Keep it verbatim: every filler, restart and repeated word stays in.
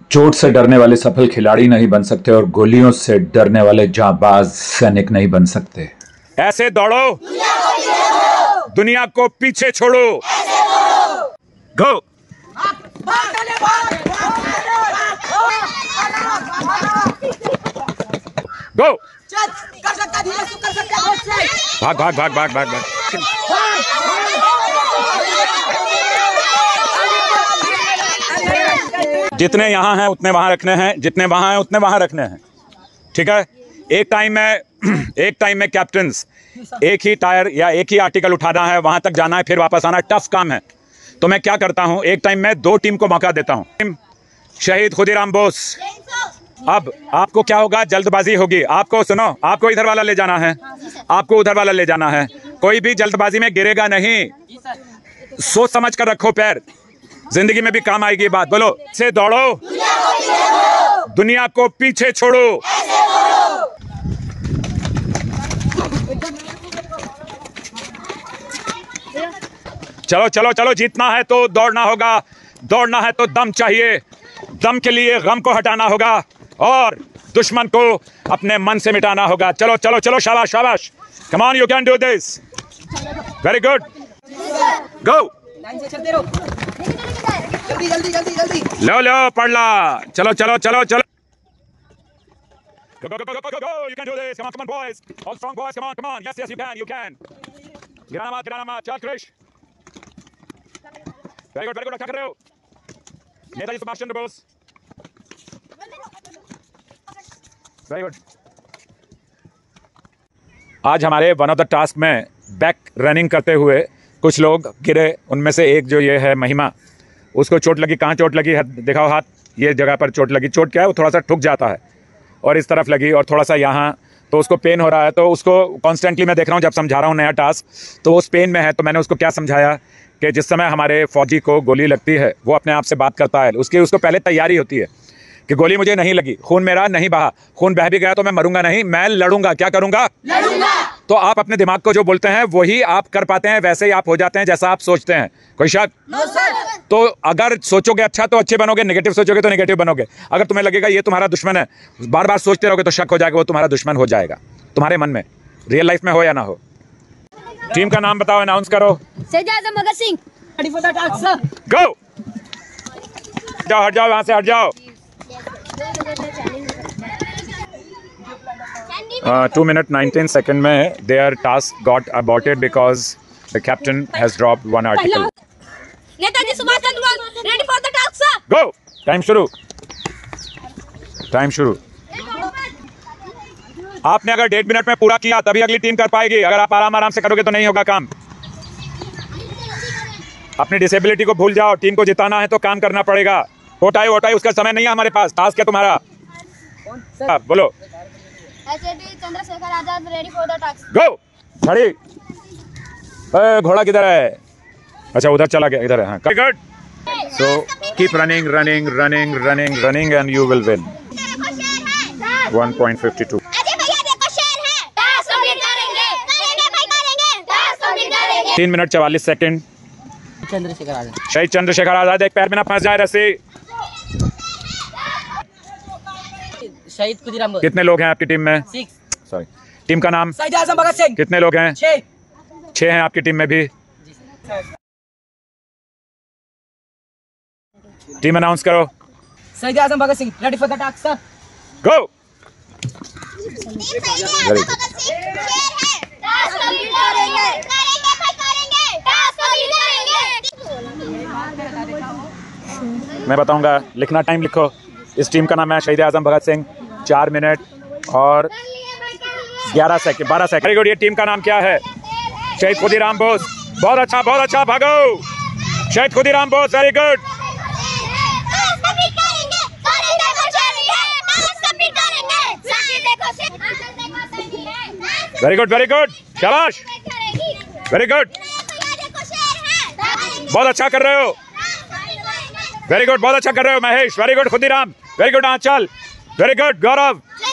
चोट से डरने वाले सफल खिलाड़ी नहीं बन सकते और गोलियों से डरने वाले जांबाज सैनिक नहीं बन सकते। ऐसे दौड़ो, दुनिया को पीछे छोड़ो। गो। गो। भाग भाग भाग भाग भाग भाग। जितने यहाँ हैं उतने वहां रखने हैं, जितने वहां हैं उतने वहां रखने हैं, ठीक है। एक टाइम में एक टाइम में कैप्टन्स एक ही टायर या एक ही आर्टिकल उठाना है, वहां तक जाना है, फिर वापस आना, टफ काम है। तो मैं क्या करता हूं, एक टाइम में दो टीम को मौका देता हूं। शहीद खुदीराम बोस, अब आपको क्या होगा, जल्दबाजी होगी। आपको सुनो, आपको इधर वाला ले जाना है, आपको उधर वाला ले जाना है। कोई भी जल्दबाजी में गिरेगा नहीं, सोच समझ कर रखो पैर, जिंदगी में भी काम आएगी बात। बोलो, से दौड़ो, दुनिया को पीछे छोड़ो। चलो चलो चलो, जीतना है तो दौड़ना होगा, दौड़ना है तो दम चाहिए, दम के लिए गम को हटाना होगा और दुश्मन को अपने मन से मिटाना होगा। चलो चलो चलो, शाबाश शाबाश, come on, you can do this, very good, go. जल्दी जल्दी जल्दी जल्दी लो लो पढ़ ला, चलो चलो चलो चलो, go go go go go go, you can do this, come on come on boys, all strong boys, come on come on, yes yes you can you can, गिराना मत गिराना मत, चल Krish, very good very good, क्या कर रहे हो Netaji Subhash Chandra Bose, very good. आज हमारे वन ऑफ द टास्क में बैक रनिंग करते हुए कुछ लोग गिरे, उनमें से एक जो ये है महिमा, उसको चोट लगी। कहाँ चोट लगी है दिखाओ हाथ, ये जगह पर चोट लगी। चोट क्या है, वो थोड़ा सा ठुक जाता है और इस तरफ लगी और थोड़ा सा यहाँ, तो उसको पेन हो रहा है। तो उसको कॉन्स्टेंटली मैं देख रहा हूँ, जब समझा रहा हूँ नया टास्क, तो उस पेन में है। तो मैंने उसको क्या समझाया कि जिस समय हमारे फौजी को गोली लगती है वो अपने आप से बात करता है, उसकी उसको पहले तैयारी होती है कि गोली मुझे नहीं लगी, खून मेरा नहीं बहा, खून बह भी गया तो मैं मरूंगा नहीं, मैं लड़ूंगा। क्या करूंगा? लड़ूंगा। तो आप अपने दिमाग को जो बोलते हैं वही आप कर पाते हैं, वैसे ही आप हो जाते हैं जैसा आप सोचते हैं। कोई शक? No sir. तो अगर सोचोगे अच्छा तो अच्छे बनोगे, नेगेटिव सोचोगे तो नेगेटिव बनोगे। अगर तुम्हें लगेगा ये तुम्हारा दुश्मन है, बार बार सोचते रहोगे तो शक हो जाएगा वो तुम्हारा दुश्मन हो जाएगा तुम्हारे मन में, रियल लाइफ में हो या ना हो। टीम का नाम बताओ, अनाउंस करो। शहीद आजम भगत सिंह। गो। जाओ, हट जाओ, वहां से हट जाओ। Uh, two minute nineteen second में their task got aborted because the captain has dropped one article. Netaji Subhash Chandra Bose, ready for the task sir. Go. Time शुरू। Time शुरू। आपने अगर डेढ़ मिनट में पूरा किया तभी अगली टीम कर पाएगी, अगर आप आराम आराम से करोगे तो नहीं होगा काम। अपनी डिसेबिलिटी को भूल जाओ, टीम को जिताना है तो काम करना पड़ेगा। वोटाई वोटाई उसका समय नहीं है हमारे पास, टास्क है तुम्हारा। आ, बोलो। Chandrashekhar Azad, ready for the task. Go. खड़ी। ए, घोड़ा किधर है? अच्छा उधर चला गया, इधर है। हाँ, good. So keep running running running running running and you will win. One point fifty two. तीन मिनट चवालीस सेकंड। चंद्रशेखर आजाद। शहीद चंद्रशेखर आजाद, एक पैर में ना फंस जाए रस्सी। शहीद खुदीराम बोस। कितने लोग हैं आपकी टीम में? सिक्स। सॉरी, टीम का नाम? शहीद आजम भगत सिंह। कितने लोग हैं? छह। छह हैं आपकी टीम में भी। टीम अनाउंस करो। शहीद आजम Bhagat Singh, ready for the task sir. Go. Very मैं बताऊंगा, लिखना टाइम लिखो। इस टीम का नाम है शहीद आजम भगत सिंह। चार मिनट और ग्यारह सेकंड, बारह सेकंड। Very good. ये टीम का नाम क्या है? शहीद खुदीराम बोस। बहुत अच्छा बहुत अच्छा, भागो। शहीद Khudiram Bose, very good. Very good very good, शाबाश, वेरी गुड, बहुत अच्छा कर रहे हो, वेरी गुड, बहुत अच्छा कर रहे हो Mahesh, very good Khudiram, very good Aanchal, very good गौरव,